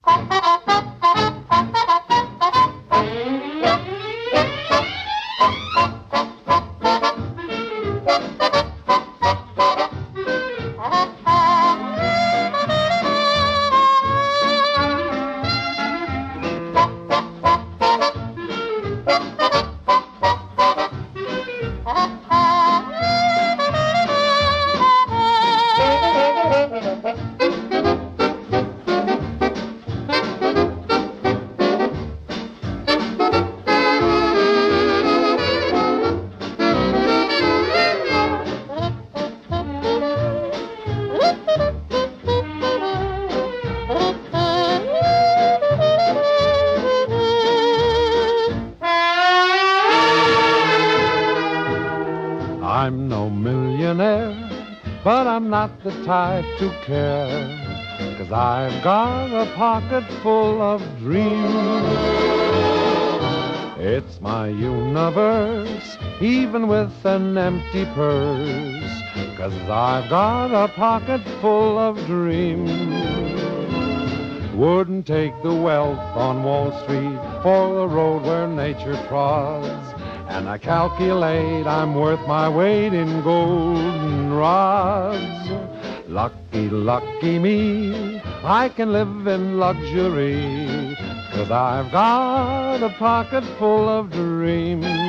I'm no millionaire, but I'm not the type to care, 'cause I've got a pocket full of dreams. It's my universe, even with an empty purse, 'cause I've got a pocket full of dreams. Wouldn't take the wealth on Wall Street for the road where nature trods, and I calculate I'm worth my weight in golden rods. Lucky, lucky me, I can live in luxury, 'cause I've got a pocket full of dreams.